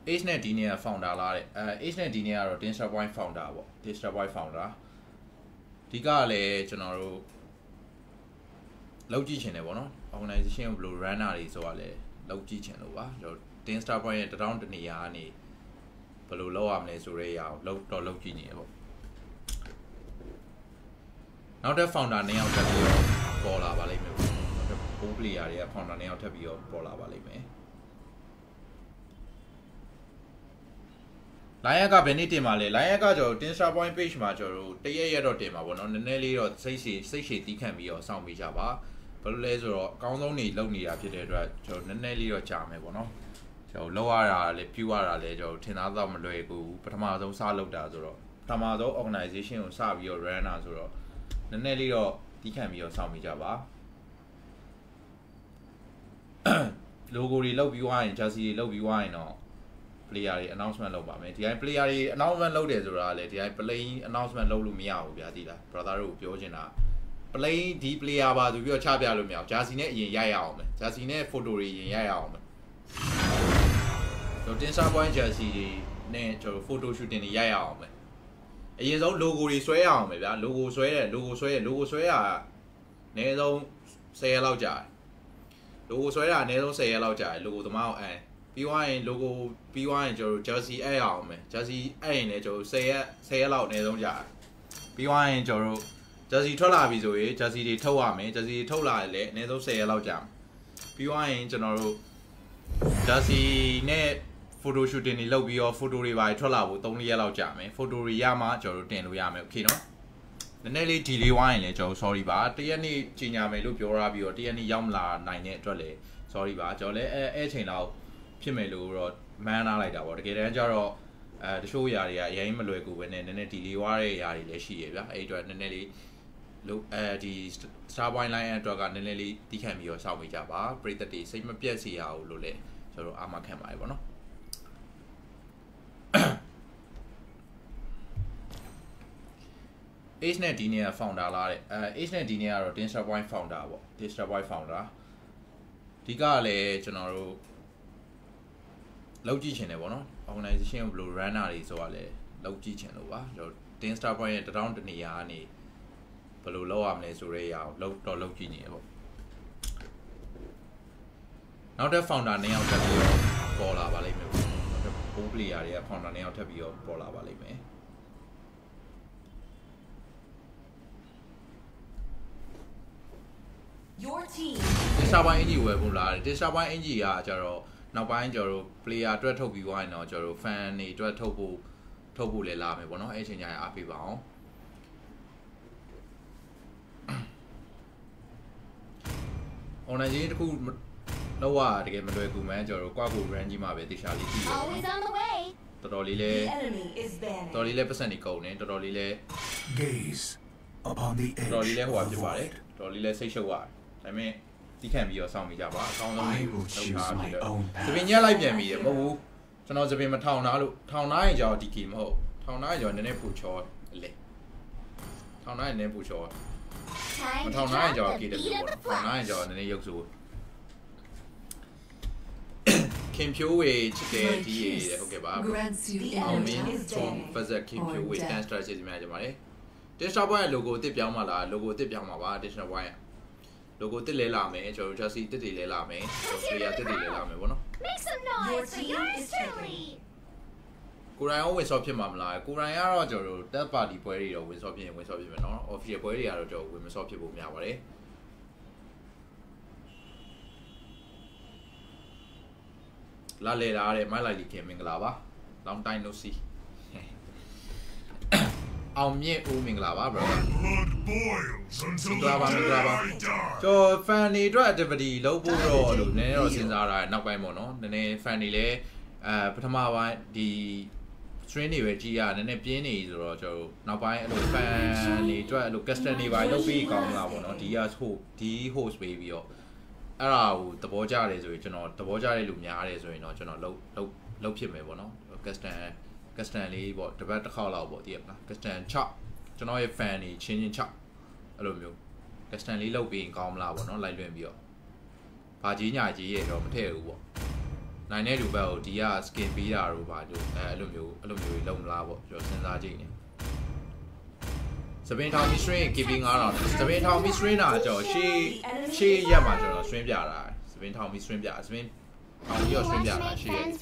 H နဲ့ D နဲ့ founder လာတဲ့ H နဲ့ D နဲ့ကတော့ Digital Point founder ပေါ့ Digital Point founder ဒီကလည်းကျွန်တော်တို့လောက်ကြည့်ချင်တယ်ပေါ့နော် organization ကိုဘယ်လို runner တွေဆိုတာလည်းလောက်ကြည့်ချင်လို့ပါကျွန်တော် Digital Point ရဲ့တောင်းတနေရာကနေဘယ်လိုလုပ်ရမလဲဆိုတဲ့အရာကိုလောက်ကြည့်နေရပေါ့နောက်တဲ့ founder 2ယောက်တက်ပြီးတော့ပေါ်လာပါလိမ့်မယ်ပေါ့နောက်တဲ့ 4 player တွေက founder 2ယောက်ထပ်ပြီးတော့ပေါ်လာပါလိမ့်မယ်လိုင်းရက်ကဘယ်နေ့တင်มาလဲလိုင်းရက်ကကျွန်တော် Digital Point page မှာကျွန်တော်တို့တရက်တော့တင်มาပေါ့နော်နည်းနည်းလေးတော့စိတ်ရှည်တီးခန့်ပြီးတော့စောင့်ပေးကြပါဘာလို့လဲဆိုတော့အကောင်းဆုံးနေလုပ်နေတာဖြစ်တဲ့အတွက်ကျွန်တော်နည်းနည်းလေးတော့ကြာမယ်ပေါ့နော်ကျွန်တော်လောက်ရတာလည်းပြူရတာလည်းကျွန်တော်ထင်သားတော့မလွယ်ဘူးပထမဆုံးစလုပ်တာဆိုတော့ပထမဆုံး organization ကိုစပြီးတော့ run တာဆိုတော့နည်းနည်းလေးတော့တီးခန့်ပြီးတော့စောင့်ပေးကြပါ logo တွေလောက်ပြီးွားရင် jersey တွေလောက်ပြီးွားရင်တော့player တွေ announcement လုပ်ပါမယ်ဒီတိုင်း player တွေ announcement လုပ်တယ်ဆိုတာလည်းဒီတိုင်း play announcement လုပ်လို့မရဘူးဗျာသိလား brother တို့ပြောချင်တာ play ဒီ player ပါဆိုပြီးတော့ချပြလို့မရအောင် jersey နဲ့အရင်ရိုက်ရအောင်မယ် jersey နဲ့ photo တွေအရင်ရိုက်ရအောင်မယ်ကျွန်တော် Digital Point jersey တွေနဲ့ကျွန်တော် photo shooting တွေရိုက်ရအောင်မယ်အရင်ဆုံး logo တွေဆွဲရအောင်မယ်ဗျာ logo ဆွဲရအနည်းဆုံး10ရက်လောက်ကြာတယ် logo ဆွဲတာအနည်းဆုံး10ရက်လောက်ကြာတယ် logo သမားအောင်ပြီးွားရင် logo ပြီးွားရင်ကျွန်တော် jersey အဲ့ရအောင်မယ် jersey အဲ့ရင်လည်းကျွန်တော်10ရက်လောက်အနည်းဆုံးကြာတယ်ပြီးွားရင်ကျွန်တော် jersey ထွက်လာပြီဆိုရင် jersey တွေထုတ်ရမယ် jersey ထုတ်လာရင်လည်းအနည်းဆုံး10ရက်လောက်ကြာမယ်ပြီးွားရင်ကျွန်တော်တို့ jersey နဲ့ photo shooting တွေလုပ်ပြီးတော့ photo တွေပါထွက်လာဖို့3-4ရက်လောက်ကြာမယ် photo တွေရမှကျွန်တော်တို့တင်လို့ရမယ် okay နော်နည်းနည်းလေး delay ဝိုင်းရင်လည်းကျွန်တော် sorry ပါတရက်နေ့ကြီးညာမယ်လို့ပြောရပြီးတော့တရက်နေ့ရောက်မလာနိုင်တဲ့အတွက်လည်း sorry ပါကျွန်တော်လည်းအဲ့ချိန်လောက်ဖြစ်မယ်လို့တော့မှန်းထားလိုက်တာပေါ့တကယ်တမ်းကျတော့တချို့ຢာတွေကအရင်မလွယ်ကူပဲနဲ့နည်းနည်း delay ဝါတဲ့ຢာတွေလည်းရှိရဗျာအဲ့အတွက်နည်းနည်းလေးလို့ဒီ Star Point line အတွက်ကနည်းနည်းလေးတီးခန့်ပြီးတော့စောင့်မိကြပါပရိသတ်တွေစိတ်မပြတ်စေရအောင်လို့လည်းကျွန်တော်အာမခံပါတယ်ပေါ့နော်H နဲ့ D နဲ့ founder လာတဲ့H နဲ့ D နဲ့ကတော့ Digital Point founder ပေါ့ Digital Point founder ဒီကလည်းကျွန်တော်တို့လောက်ကြည့်ချင်တယ်ပေါ့နော် organization ကိုဘယ်လို runner တွေဆိုတာလည်းလောက်ကြည့်ချင်လို့ပါကျွန်တော် Digital Point ရဲ့တောင်းတနေရာကနေဘယ်လိုလုပ်ရမလဲဆိုတဲ့အရာကိုလောက်ကြည့်နေရပေါ့နောက်တဲ့ founder 2ယောက်တက်ပြီးတော့ပေါ်လာပါလိမ့်မယ်ပေါ့နောက်တဲ့ 4 player တွေက founder 2ယောက်ထပ်ပြီးတော့ပေါ်လာပါလိမ့်မယ် Your team Digital Point အင်ဂျီဝယ်ဖို့လာတယ် Digital Point အင်ဂျီကကျတော့နောက်ပိုင်းကျတော့ player အတွက်ထုတ်ပြီးွားရင်တော့ကျတော့ fan တွေအတွက်ထုတ်ဖို့လည်းလာမယ်ပေါ့နော်အဲ့ချိန်ကျရင်အားပေးပါအောင်online တခုလောက်ရတကယ်မလွယ်ကူမှန်းကျတော့ကွာကို run ကြီးမှာပဲတေချာလေးကြည့်ရအောင်တော်တော်လေးလဲပတ်စံနေကုန်နေတော်တော်လေးလဲ gaze upon the edge တော်တော်လေးလဲဟိုဖြစ်ပါတယ်တော်တော်လေးလဲစိတ်ရှုပ်ရတယ်ဒါပေမဲ့တီးခန့်ပြီးတော့စောင့်မိကြပါအကောင်းဆုံးလေးလုပ်ထားပြီးတော့သပင်ညက်လိုက်ပြန်ပြီးတယ်မဟုတ်ဘူးကျွန်တော်သပင်မထောင်ထားလို့ထောင်ထားရင်ကြောင့်ဒီကီမဟုတ်ထောင်ထားရင်ကြောင့်နည်းနည်းပူချောလေထောင်ထားရင်နည်းပူချောမထောင်ထားရင်ကြောင့်ကီတယ်ပေါ့ထောင်ထားရင်ကြောင့်နည်းနည်းရုပ်ဆိုးခင်ဖြိုးဝေချစ်တဲ့ဒီရဟုတ်ကဲ့ပါအောင်မင်းဆုံး Fazet ခင်ဖြိုးဝေ stand strategy များကြပါတယ် Digital Point ရဲ့ logo အစ်စ်ပြောင်းမှာလား logo အစ်စ်ပြောင်းမှာပါ Digital Point ရဲ့ logo အစ်စ်လဲလာမယ်ကျွန်တော် jersey အစ်စ်တွေလဲလာမယ်ကျွန်တော် player အစ်စ်တွေလဲလာမယ်ပေါ့နော် Make some noise for yours truly ကိုရိုင်းရောဝင်ဆော့ဖြစ်မှာမလားကိုရိုင်းကတော့ကျွန်တော်တို့ third party ပွဲတွေတော့ဝင်ဆော့ဖြစ်မယ်နော် official ပွဲတွေကတော့ကျွန်တော်ဝင်မဆော့ဖြစ်ဖို့များပါတယ်လာလေလာတဲ့မိုက်လိုက်လီခင်မင်္ဂလာပါ long time no see အောင်မြင့်ဦးမင်္ဂလာပါ brother မင်္ဂလာပါကျွန်တော် fan တွေအတွက် activity လုပ်ဖို့တော့လို့နည်းနည်းတော့စဉ်းစားတာနောက်ပိုင်းပေါ့နော်နည်းနည်း fan တွေလည်းပထမပိုင်းဒီ stream တွေပဲကြည့်ရနည်းနည်းပြင်းနေဆိုတော့ကျွန်တော်နောက်ပိုင်းအဲ့လို fan တွေအတွက်အဲ့လို custom တွေပါလုပ်ပြီးကောင်းလာပေါ့နော်ဒီ host ပေးပြီးတော့အဲ့ဒါကိုသဘောကျတယ်ဆိုရင်ကျွန်တော်သဘောကျတဲ့လူများတယ်ဆိုရင်တော့ကျွန်တော်လုပ်ဖြစ်မယ်ပေါ့နော် custom လေးပေါ့တပတ်တစ်ခေါက်လောက်ပေါ့တည်ရမလား custom 6ကျွန်တော်ရဲ့ fan တွေချင်း6အဲ့လိုမျိုး custom လေးလုပ်ပြီးရင်ကောင်းမလားပေါ့နော်လိုက်လွင်ပြီးတော့ဘာကြီးညာကြီးရဲ့တော့မထည့်ဘူးပေါ့နိုင်တဲ့လူဘက်ကိုဒီက skin ပေးတာတို့ပါတို့အဲ့လိုမျိုးလုံမလားပေါ့ကျွန်တော်စဉ်းစားကြည့်နေစပင်းထောင်မီစထရင်း keeping 9000စပင်းထောင်မီစထရင်းတာကျွန်တော်ရှေ့ရက်မှာကျွန်တော်စထရင်းပြတာစပင်းထောင်မီစထရင်းပြစပင်းထောင်ပြီးတော့စထရင်းပြတာရှေ့ရက်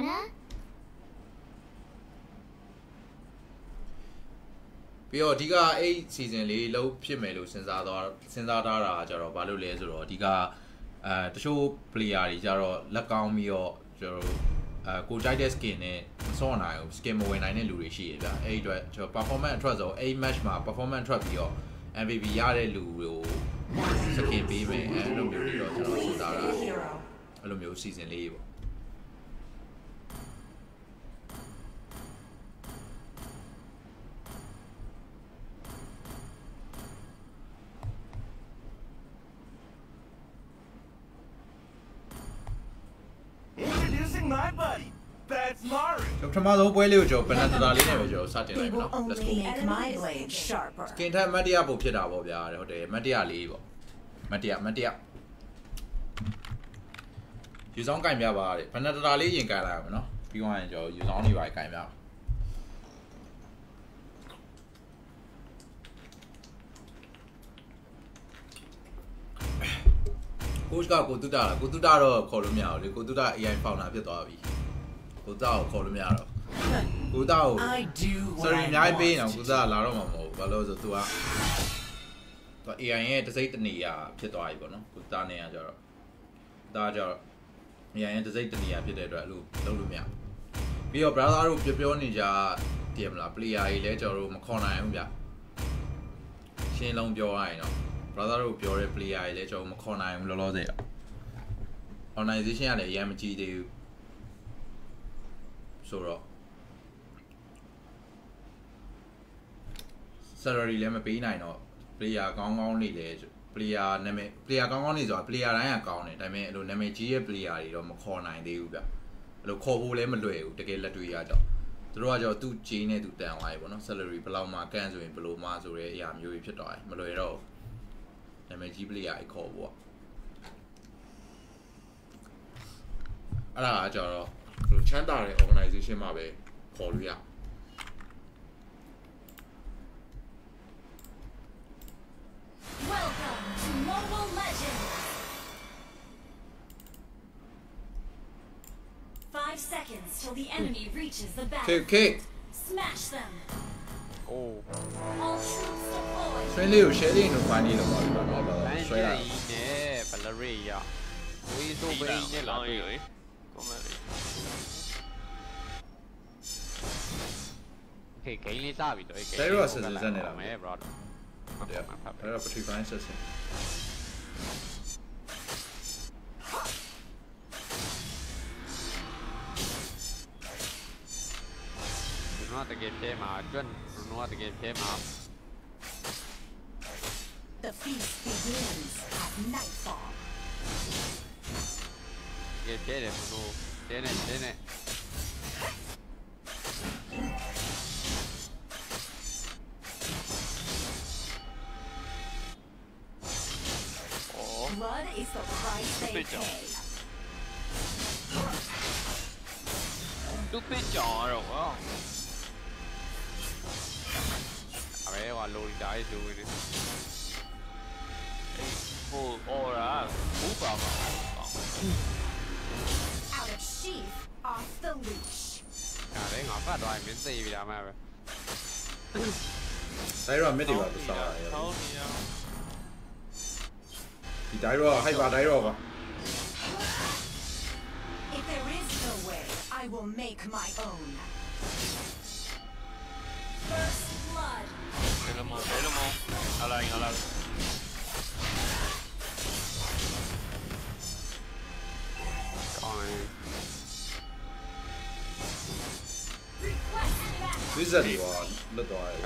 ပြီးတော့အဓိကအဲ့ season လေးလုံးဖြစ်မယ်လို့စဉ်းစားထားတာကြတော့ဘာလို့လဲဆိုတော့အဓိကတချို့ player တွေကြတော့လက်ကောင်းပြီးတော့ကျွန်တော်ကိုကြိုက်တဲ့ skin နဲ့မစော့နိုင်ဘူး skin မဝင်နိုင်တဲ့လူတွေရှိတယ်ဗျအဲ့ဒီအတွက်ကျွန်တော် performance အထွက်ဆိုအဲ့ match မှာ performance ထွက်ပြီးတော့ MVP ရတဲ့လူကို skin ပေးမယ်အဲ့လိုမျိုးပြီးတော့ကျွန်တော်စဉ်းစားတာအဲ့လိုမျိုး season လေးပေါ့ My buddy, that's Mario. ကျွန်တော်ပထမဆုံးပွဲလေးကိုကျွန်တော် penalty လေးနဲ့ပဲကျွန်တော်စတင်လိုက်မယ်နော် let's go My blade sharper. skin ထက်မတ်တရပုံဖြစ်တာပေါ့ဗျာဟုတ်တယ်မတ်တရလေးပေါ့မတ်တရယူဆောင်ကင်ပြပါတဲ့ penalty လေးရင်ကင်လိုက်အောင်နော်ပြီးသွားရင်ကျွန်တော်ယူဆောင်နေပါကင်ပြကိုချ်ကကိုတူတာလားကိုတူတာတော့ခေါ်လို့မရဘူးလေကိုတူတာ AI founder ဖြစ်သွားပြီကိုတူတာကိုခေါ်လို့မရတော့ကိုတူတာကို sorry အများကြီးပေးနေတာကိုတူတာလာတော့မှာမဟုတ်ဘူးဘာလို့ဆိုသူက AI ရဲ့တစိမ့်တနေရဖြစ်သွားပြီပေါ့နော်ကိုတူတာနဲ့ကကြတော့ဒါကြတော့ AI ရဲ့တစိမ့်တနေရဖြစ်တဲ့အတွက်အဲ့လိုလုပ်လို့မရပြီးတော့ brother တို့ပြောနေကြတည်မလား player ကြီးလဲကျွန်တော်တို့မခေါ်နိုင်ဘူးဗျရှင်းလုံးပြောရရင်တော့brother တို့ပြောတဲ့ player တွေလည်းကျွန်တော်မခေါ်နိုင်ဘူးလောလောဆယ် organization ကလည်းအရင်မကြည့်သေးဘူးဆိုတော့ salary လည်းမပေးနိုင်တော့ player ကောင်းကောင်းနေလေ player နာမည် player ကောင်းကောင်းနေဆိုတာ player တိုင်းကကောင်းတယ်ဒါပေမဲ့အဲ့လိုနာမည်ကြီးရဲ့ player တွေတော့မခေါ်နိုင်သေးဘူးဗျအဲ့လိုခေါ်ဖို့လည်းမလွယ်ဘူးတကယ်လက်တွေ့ရတော့သူတို့ကကြောသူ့ဂျင်းနဲ့သူတန်သွားပြီပေါ့နော် salary ဘယ်လောက်မှကန့်ဆိုရင်ဘယ်လိုမှဆိုတဲ့အရာမျိုးကြီးဖြစ်သွားတယ်မလွယ်တော့နာမည်ကြီး player အခေါ်ပေါ့အဲ့ဒါကကြတော့ချမ်းသာတဲ့ organization မှာပဲခေါ်လို့ရ Welcome to Mobile Legends. 5 seconds till the enemy reaches the Okay. Smash them. Oh. All troops deployed. ဆွဲလေးကို share လေးကိုဖိုင်းလေးလောက်ပါတော့တော့ဆွဲလာနဲ့ဘလရီရဝီဆိုဘရီနဲ့လာတွေ့လေကွန်မန့်လေး Okay ဂိမ်းလေးစပြီတော့မယ် brother အဲ့တော့ Patrick Fine ဆက်စင် Bruno တကယ်ပြဲမှာကျွတ် Bruno တကယ်ပြဲမှာ The feast begins at nightfall. တကယ်ပြဲတယ် Bruno တဲနဲ့ Blood is the price they pay. တူပစ်ကြောင်တော့ဟောအမေကလိုရီတာရေးတူနေဟိုအော်ရာဘူပါပါ Out of sheath, off the leash. ဒါလည်းငါဖတ်သွားရင်မင်းသိပြီလားမပဲတိုင်းတော့ mid တွေပါသွားတာဟောနေရဒီတိုင်းတော့ hype ပါတိုင်းတော့ပါ If there is no way, I will make my own. First blood. ဘယ်လိုမအလိုက်ကောင်း Wizard တွေပါလွတ်သွားတယ်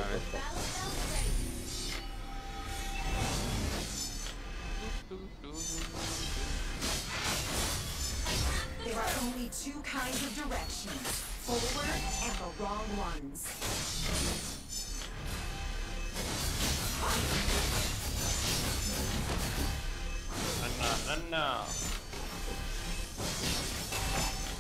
There are only two kinds of directions, forward and the wrong ones. Anna.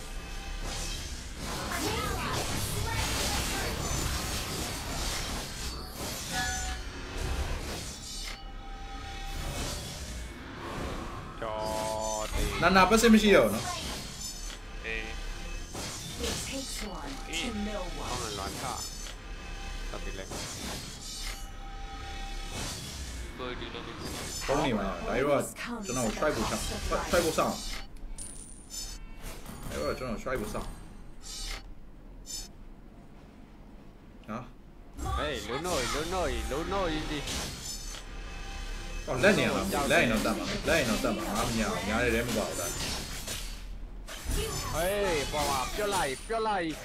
နာပတ်စမရှိရအောင်နော်အေး It takes one to know ကောင်း one. တယ်လွန်ချတပ်ပြီးလိုက်ကိုဒီလိုဒီပုံနေမှာဒါရောကျွန်တော် try ဖို့ဆောင် try ဖို့ဆောင်ဒါရောကျွန်တော် try ဖို့ဆောင်ဟာဟေးလုံနိုးဒီဟောလက်နေရမှာလက်ရင်တော့တတ်ပါမယ်လက်ရင်တော့တတ်ပါငါမညာညားရဲမပါဘူးဒါဟေးပေါ်မှာပြုတ်လိုက်ဟေး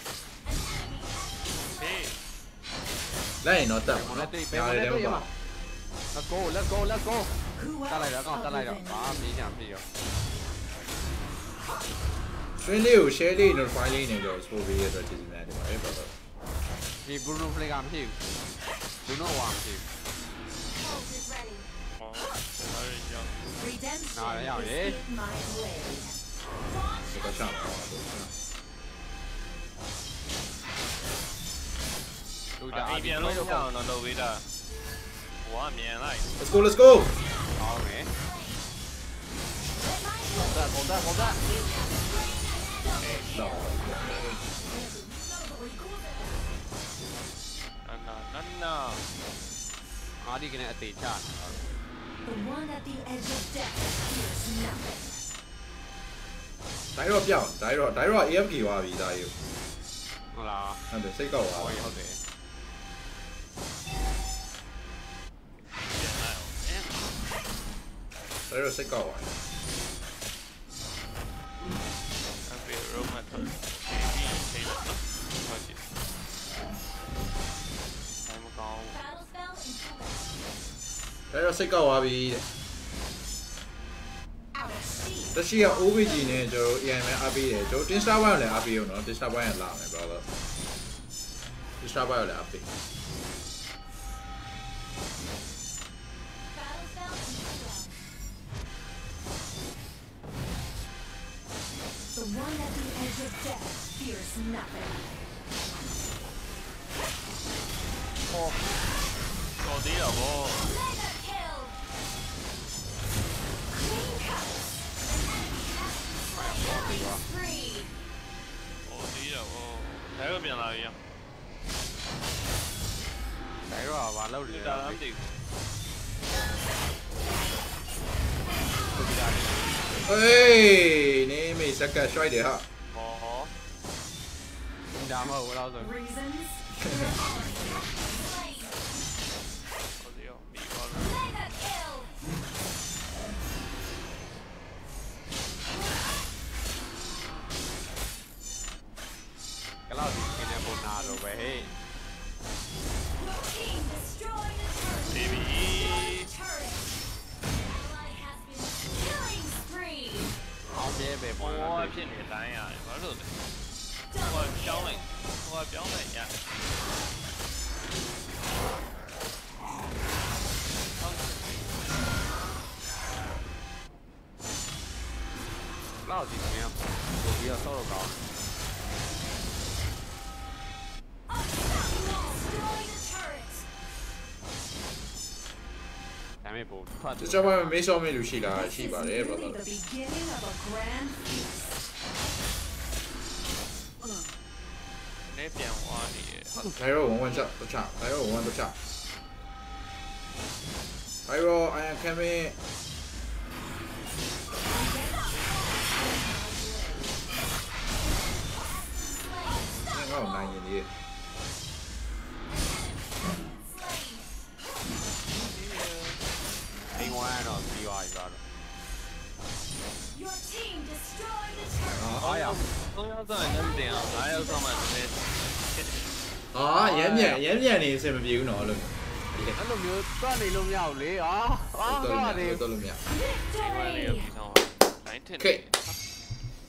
လက်ရင်တော့တတ်ပါနော်ညားရဲမပါ let's go တက်လိုက်တော့ကောင်းတက်လိုက်တော့ဘာမင်းညာပြည့်ရော stream လေးကို share လေး notify လေးနေတော့ support ပေးရတော့ကျေးဇူးများတင်ပါတယ်ပေါ့ဒီ Bruno Play ကမရှိဘူး Bruno ဝါမရှိဘူးဟောဒါရကြောင့် Redemption Nah, yeah, is yeah. in my blade. တော့ချောင်းပါတော့လူကြအိမ်ပြန်လို့မရအောင်တော့လုပ်ပေးတာဟိုကမြန်လိုက် let's go let's go ကောင်းမယ်ကုန်တာတော့နာငါဒီကနေအသေးချ The one at the edge of death fears nothing. ဒါရောပြောင်းဒါရော AFK သွားပြီဒါရောဟုတ်လားဟုတ်တယ်စိတ်ကောက်သွားဟုတ်တယ်ဒါရောစိတ်ကောက်သွားအဖေရိုမတ်တော့ဒီချိန်တော့ဟုတ်ပြီအဲ့မကောင်းဒါရောစိတ်ကောက်သွားပြီတဲ့ Out of sheep. တရှိက OVG နဲ့ကျွန်တော် AI နဲ့အားပေးတယ်ကျွန်တော် Insta ဘိုင်းကိုလည်းအားပေးအောင်နော် Insta ဘိုင်းကလာမယ် brother Insta ဘိုင်းကိုလည်းအားပေး The one at the edge of death fears nothing. တော်သေးတော့ဗော တော်သေးတော့ဗောဒါတော့ပြန်လာပြီရဒါရောဘာလုပ်လဲဒါလည်းမသိဘူးဟေးနေမေစကတ်ရွှိုက်တယ်ဟာဟောဒါမှမဟုတ်တော့ဆို Reasons? တော်သေးရောမိပါလို့ကလောက်ဒီကင်းနေပေါ်နာတော့ပဲဟေးဘေဘီအောင်ပြဲပဲပေါ်ဟောလာဖြစ်နေတိုင်းရတယ်ဘာလို့လဲဟောပြောင်းလိုက်ဟောပြောင်းလိုက်ရလောက်ဒီကင်းပို့ပြီးတော့ဆောက်တော့ကောင်းဒါမဲ့ပို့ဖတ် Insta ဘိုင်းမှာမေးစောမေးလို့ရှိလားရှိပါတယ် This is brother merely the beginning of a grand feast. နဲ့ပြန်ဝါနေတယ်ဒါရော1-1ချက်တော့ချဒါရော1-1တော့ချဒါရော I am coming ငါ့ကိုနိုင်ရင်ဒီအိမ်ဝိုင်းတော့ပြီးသွားပြီတော့ Your team destroyed the turret. အားရ 3ယောက်ဆောင်ရင်လည်းတင်အောင်5ယောက်ဆောင်မှလည်းဟာရမ်းမြန်နေအဆင်မပြေဘူးနော်လို့အဲ့လိုမျိုးတွတ်နေလို့မရဘူးလေဟာဟာတော်ဟာလို့နေတော်လို့မရဒီမှာလေး Victory! ပြီးဆောင်တိုင်းထင် Okay. တယ်